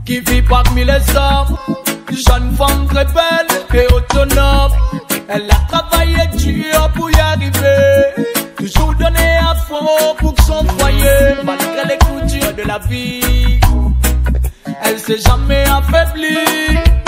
qui vit parmi les hommes. Jeune femme très belle et autonome. Elle a travaillé dur pour y arriver. Toujours donné à fond pour son foyer. Malgré les coups durs de la vie, elle s'est jamais affaiblie.